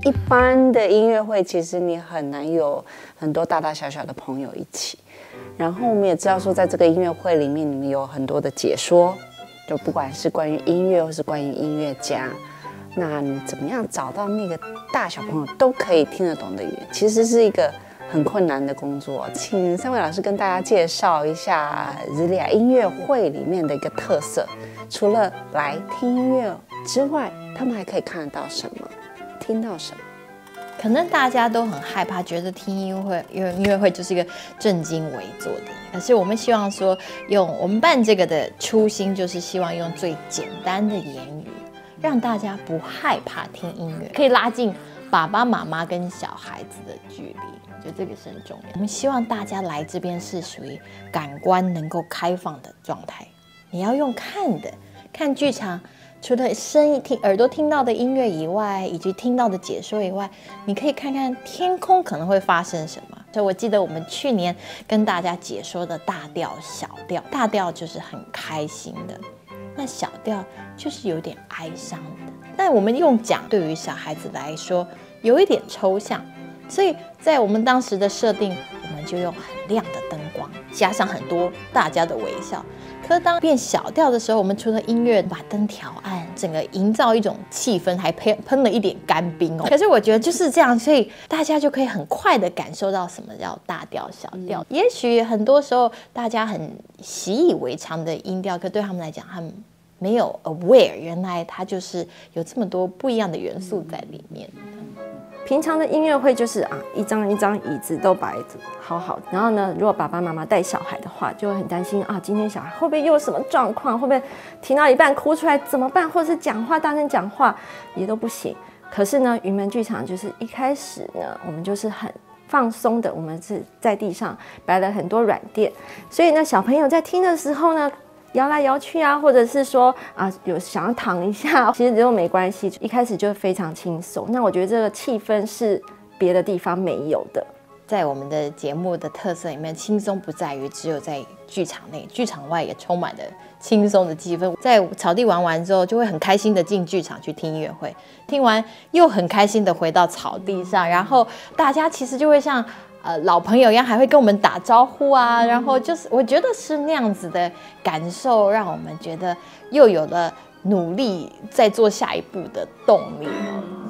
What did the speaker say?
一般的音乐会，其实你很难有很多大大小小的朋友一起。然后我们也知道说，在这个音乐会里面，你们有很多的解说，就不管是关于音乐或是关于音乐家，那你怎么样找到那个大小朋友都可以听得懂的语言，其实是一个很困难的工作。请3位老师跟大家介绍一下日利亚音乐会里面的一个特色，除了来听音乐之外，他们还可以看得到什么，听到什么？ 可能大家都很害怕，觉得听音乐会就是一个正襟危坐的。可是我们希望说，我们办这个的初心就是希望用最简单的言语，让大家不害怕听音乐，可以拉近爸爸妈妈跟小孩子的距离。我觉得这个是很重要。我们希望大家来这边是属于感官能够开放的状态。你要用看的，看剧场。除了耳朵听到的音乐以外，以及听到的解说以外，你可以看看天空可能会发生什么。所以我记得我们去年跟大家解说的大调、小调，大调就是很开心的，那小调就是有点哀伤的。但我们用讲，对于小孩子来说有一点抽象，所以在我们当时的设定，我们就用很亮的灯光，加上很多大家的微笑。可是当变小调的时候，我们除了音乐把灯调暗，整个营造一种气氛，还喷了一点干冰哦。可是我觉得就是这样，所以大家就可以很快的感受到什么叫大调、小调。也许很多时候大家很习以为常的音调，可对他们来讲，他们没有 aware， 原来它就是有这么多不一样的元素在里面。 平常的音乐会就是一张一张椅子都摆好好，然后呢，如果爸爸妈妈带小孩的话，就会很担心今天小孩会不会又有什么状况，会不会听到一半哭出来怎么办，或者是讲话大声讲话也都不行。可是呢，云门剧场就是一开始呢，我们就是很放松的，我们是在地上摆了很多软垫，所以呢，小朋友在听的时候呢，摇来摇去或者是说有想要躺一下，其实都没关系，一开始就非常轻松。那我觉得这个气氛是别的地方没有的。 在我们的节目的特色里面，轻松不在于只有在剧场内，剧场外也充满了轻松的气氛。在草地玩完之后，就会很开心的进剧场去听音乐会，听完又很开心的回到草地上，然后大家其实就会像老朋友一样，还会跟我们打招呼然后就是我觉得是那样子的感受，让我们觉得又有了努力再做下一步的动力。